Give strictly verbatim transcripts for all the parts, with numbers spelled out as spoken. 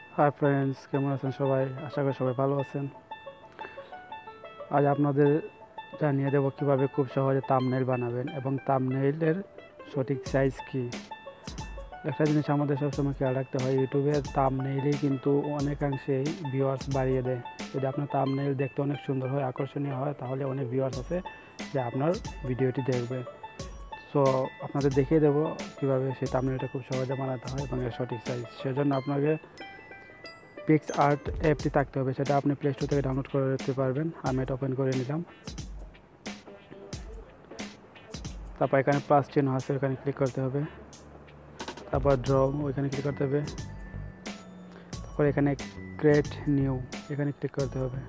Hi friends, কেমন আছেন সবাই? আশা করি সবাই ভালো আছেন। আজ আপনাদের জানিয়ে দেবো কীভাবে খুব সহজে থাম্বনেইল বানাবেন এবং থাম্বনেইলের সঠিক সাইজ কী। একটা জিনিস আমাদের সবসময় খেয়াল রাখতে হয়, ইউটিউবের থাম্বনেইলই কিন্তু অনেকাংশেই ভিউয়ার্স বাড়িয়ে দেয়। যদি আপনার থাম্বনেইল দেখতে অনেক সুন্দর হয়, আকর্ষণীয় হয়, তাহলে অনেক ভিউয়ার্স আছে যে আপনার ভিডিওটি দেখবে। সো আপনাদের দেখিয়ে দেবো কীভাবে সেই থাম্বনেইলটা খুব সহজে বানাতে হয় এবং এর সঠিক সাইজ। সেজন্য আপনাকে পিক্সআর্ট অ্যাপটি থাকতে হবে, সেটা আপনি প্লে স্টোর থেকে ডাউনলোড করে রাখতে পারবেন। আমি এটা ওপেন করে নিলাম। তারপর এখানে প্লাস চিহ্ন আছে, ওখানে ক্লিক করতে হবে। তারপর ড্র, ওইখানে ক্লিক করতে হবে। তারপর এখানে ক্রিয়েট নিউ, এখানে ক্লিক করতে হবে।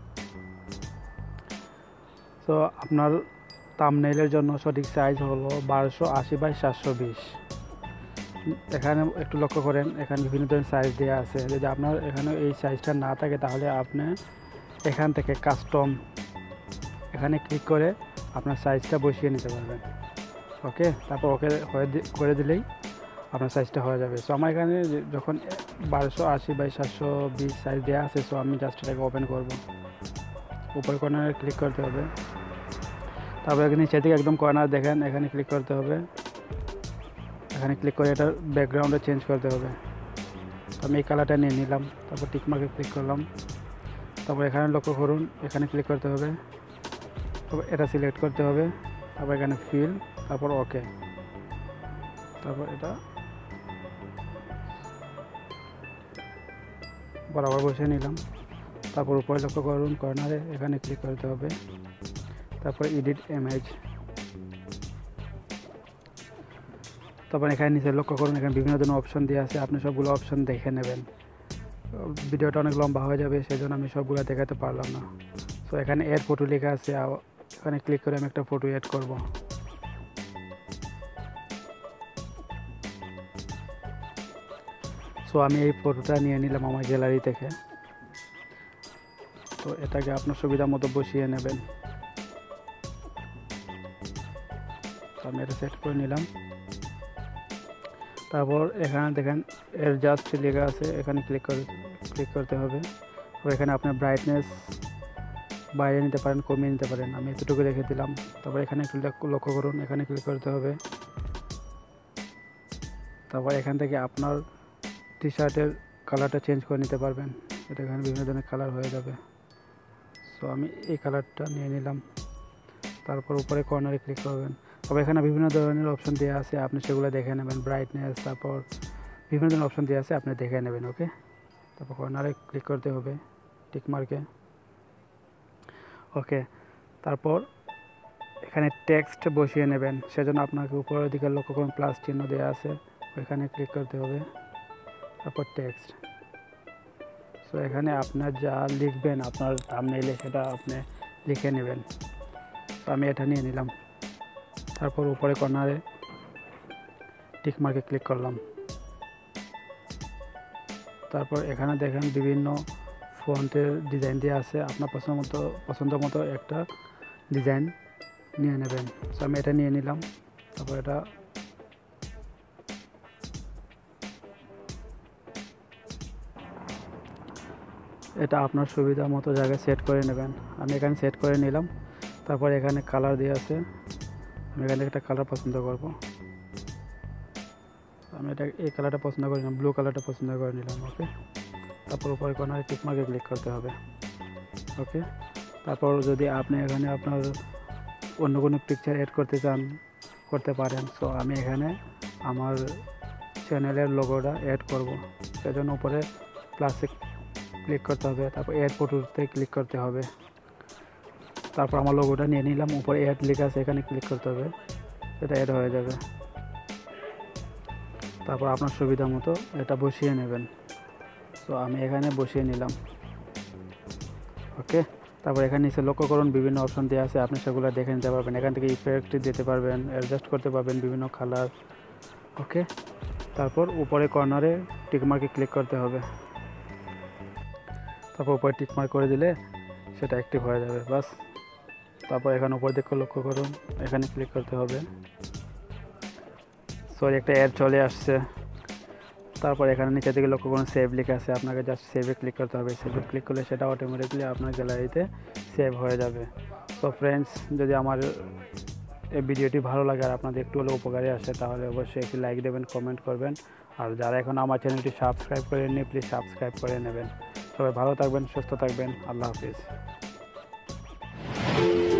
তো আপনার থাম্বনেইলের জন্য সঠিক সাইজ হলো বারোশো আশি বাই সাতশো বিশ। এখানে একটু লক্ষ্য করেন, এখানে বিভিন্ন ধরনের সাইজ দেওয়া আছে। যদি আপনার এখানে এই সাইজটা না থাকে, তাহলে আপনি এখান থেকে কাস্টম এখানে ক্লিক করে আপনার সাইজটা বসিয়ে নিতে পারবেন। ওকে, তারপর ওকে হয়ে করে দিলেই আপনার সাইজটা হয়ে যাবে। সো আমার এখানে যখন বারোশো আশি বাই সাতশো বিশ সাইজ দেওয়া আছে, সো আমি জাস্ট এটাকে ওপেন করব। উপর কর্নারে ক্লিক করতে হবে। তারপর এখানে নিচে থেকে একদম কর্নার দেখেন, এখানে ক্লিক করতে হবে। এখানে ক্লিক করে এটার ব্যাকগ্রাউন্ডে চেঞ্জ করতে হবে। আমি এই কালারটা নিয়ে নিলাম। তারপর টিক মার্কে ক্লিক করলাম। তারপর এখানে লক্ষ্য করুন, এখানে ক্লিক করতে হবে। তারপর এটা সিলেক্ট করতে হবে। তারপর এখানে ফিল, তারপর ওকে। তারপর এটা বরাবর বসিয়ে নিলাম। তারপর উপরে লক্ষ্য করুন, কর্নারে এখানে ক্লিক করতে হবে। তারপর এডিট ইমেজ। তারপর এখানে নিচে লক্ষ্য করুন, এখানে বিভিন্ন ধরনের অপশন দেওয়া আছে, আপনি সবগুলো অপশন দেখে নেবেন। ভিডিওটা অনেক লম্বা হয়ে যাবে, সেই জন্য আমি সবগুলো দেখাতে পারলাম না। সো এখানে এড ফটো লেখা আছে, এখানে ক্লিক করে আমি একটা ফটো এড করব। সো আমি এই ফটোটা নিয়ে নিলাম আমার গ্যালারি থেকে। তো এটাকে আপনার সুবিধা মতো বসিয়ে নেবেন। তো আমি এটা সেট করে নিলাম। তারপর এখানে দেখেন অ্যাডজাস্ট লেখা আছে, এখানে ক্লিক করে ক্লিক করতে হবে। তো এখানে আপনার ব্রাইটনেস বাড়িয়ে নিতে পারেন, কমিয়ে নিতে পারেন। আমি এতটুকু রেখে দিলাম। তারপর এখানে একটু লক্ষ্য করুন, এখানে ক্লিক করতে হবে। তারপর এখান থেকে আপনার টি শার্টের কালারটা চেঞ্জ করে নিতে পারবেন। এটা এখানে বিভিন্ন ধরনের কালার হয়ে যাবে। সো আমি এই কালারটা নিয়ে নিলাম। তারপর উপরে কর্নারে ক্লিক করবেন। তবে এখানে বিভিন্ন ধরনের অপশন দেওয়া আছে, আপনি সেগুলো দেখে নেবেন। ব্রাইটনেস, তারপর বিভিন্ন ধরনের অপশন দেওয়া আছে, আপনি দেখে নেবেন। ওকে, তারপর কর্নারে ক্লিক করতে হবে, টিক মার্কে। ওকে, তারপর এখানে টেক্সট বসিয়ে নেবেন। সেজন্য আপনাকে উপরের দিকে লক্ষ্য করুন, প্লাস চিহ্ন দেওয়া আছে, ওইখানে ক্লিক করতে হবে। তারপর টেক্সট। সো এখানে আপনার যা লিখবেন আপনার থাম্বনেইলে, সেটা আপনি লিখে নেবেন। তো আমি এটা নিয়ে নিলাম। তারপর উপরে কর্নারে টিক মার্কে ক্লিক করলাম। তারপর এখানে দেখেন বিভিন্ন ফন্টের ডিজাইন দিয়ে আছে, আপনার পছন্দ মতো পছন্দ মতো একটা ডিজাইন নিয়ে নেবেন। সো আমি এটা নিয়ে নিলাম। তারপর এটা এটা আপনার সুবিধা মতো জায়গায় সেট করে নেবেন। আমি এখানে সেট করে নিলাম। তারপর এখানে কালার দিয়ে আছে, আমি এখানে একটা কালার পছন্দ করব। আমি এটা এই কালারটা পছন্দ করে নিলাম, ব্লু কালারটা পছন্দ করে নিলাম। ওকে, তারপর উপরে কর্নারে টিক মার্কে ক্লিক করতে হবে। ওকে, তারপর যদি আপনি এখানে আপনার অন্য কোনো পিকচার অ্যাড করতে চান, করতে পারেন। সো আমি এখানে আমার চ্যানেলের লোগোটা অ্যাড করব। সেজন্য উপরে প্লাসে ক্লিক করতে হবে। তারপর অ্যাড ফটোতে ক্লিক করতে হবে। তারপর আমার লোগোটা নিয়ে নিলাম, উপরে অ্যাড লেখা আছে, এখানে ক্লিক করতে হবে, এটা অ্যাড হয়ে যাবে। তারপর আপনার সুবিধা মতো এটা বসিয়ে নেবেন। তো আমি এখানে বসিয়ে নিলাম। ওকে, তারপর এখানে নিচে লক্ষ্য করুন, বিভিন্ন অপশন দেওয়া আছে, আপনি সেগুলো দেখে নিতে পারবেন। এখান থেকে ইফেক্ট দিতে পারবেন, অ্যাডজাস্ট করতে পারবেন বিভিন্ন কালার। ওকে, তারপর উপরে কর্নারে টিকমার্কে ক্লিক করতে হবে। তারপর উপরে টিকমার্ক করে দিলে সেটা অ্যাক্টিভ হয়ে যাবে, বাস। তারপর এখানে উপর দিকে লক্ষ্য করুন, এখানে ক্লিক করতে হবে। সরি, একটা অ্যাড চলে আসছে। তারপর এখানে নিচে দিকে লক্ষ্য করুন সেভ লেখা আছে, আপনাকে জাস্ট সেভে ক্লিক করতে হবে। সেভে ক্লিক করলে সেটা অটোমেটিকলি আপনার গ্যালারিতে সেভ হয়ে যাবে। সো ফ্রেন্ডস, যদি আমার এই ভিডিওটি ভালো লাগে আর আপনাদের একটু হলেও উপকারে আসে তাহলে অবশ্যই একটি লাইক দেবেন, কমেন্ট করবেন। আর যারা এখন আমার চ্যানেলটি সাবস্ক্রাইব করেননি প্লিজ সাবস্ক্রাইব করে নেবেন। সবাই ভালো থাকবেন, সুস্থ থাকবেন। আল্লাহ হাফিজ।